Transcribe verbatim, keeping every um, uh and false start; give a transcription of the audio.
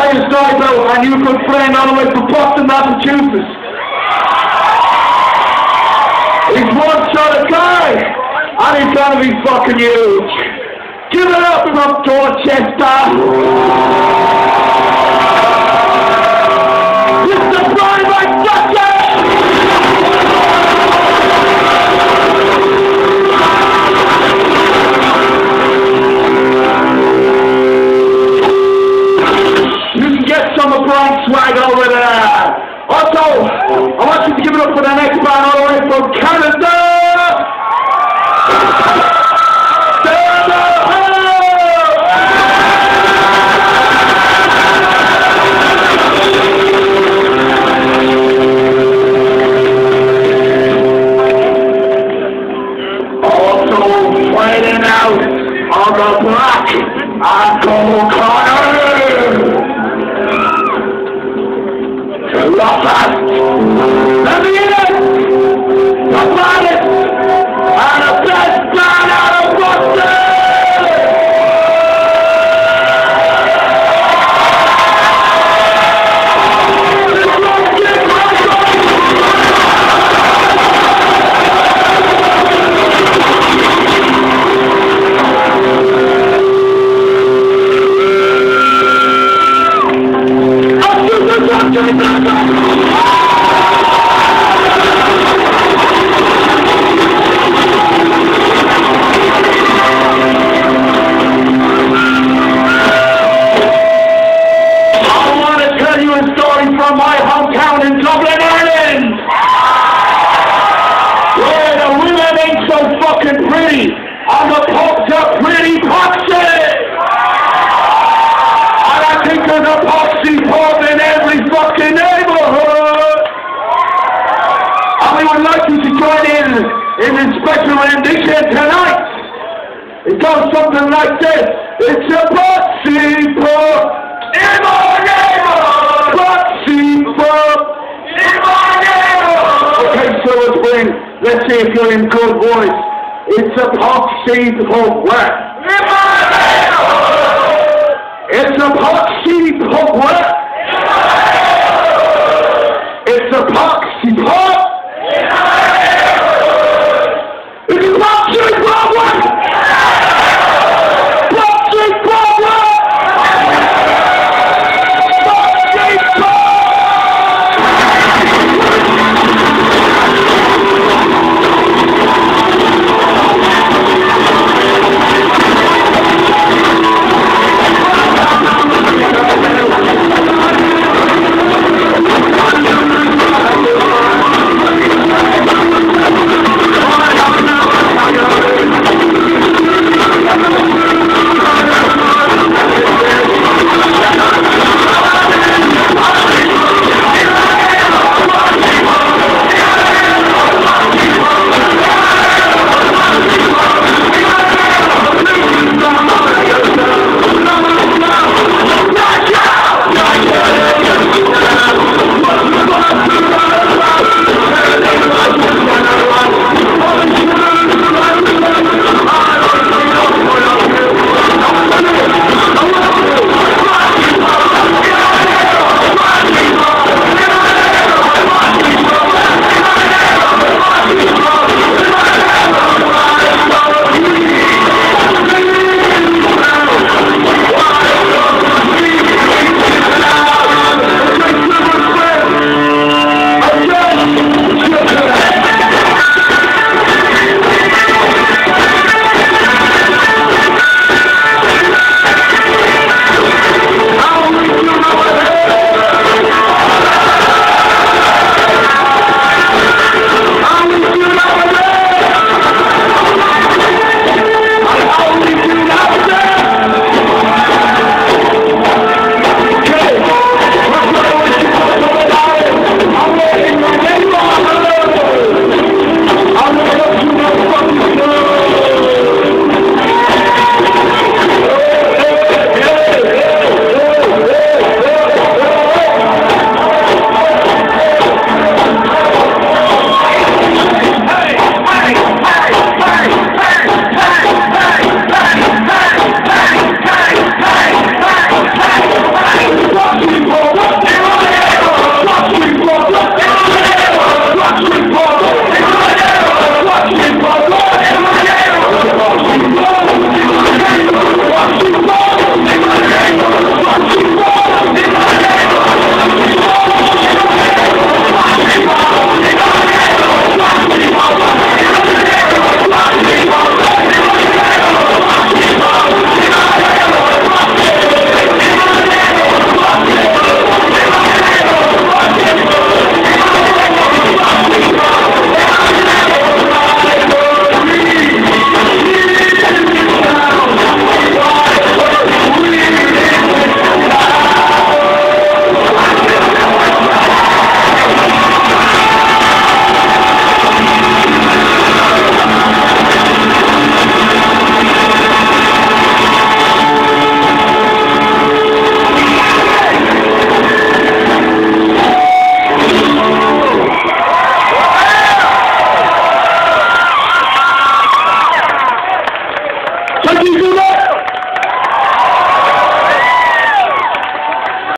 tell you a story about my new good friend all the way from Boston, Massachusetts. He's one sort of guy, and he's gonna be fucking huge. Give it up from Dorchester. Mister Brian McDucker! You can get some of Brian's swag over there. Also, I want you to give it up for the next band all the way from Canada! Also, playing out on the black and gold corner! Love that! Let me in it! The baddest and the best band out of Boston! From my hometown in Dublin, Ireland, where the women ain't so fucking pretty, and the pubs are pretty poxy. And I think there's a poxy pub in every fucking neighborhood. And we would like you to join in in this special rendition tonight. It goes something like this. It's a poxy pub in my neighborhood. Okay, so let's bring, let's see if you're in good voice. It's a poxy pub where?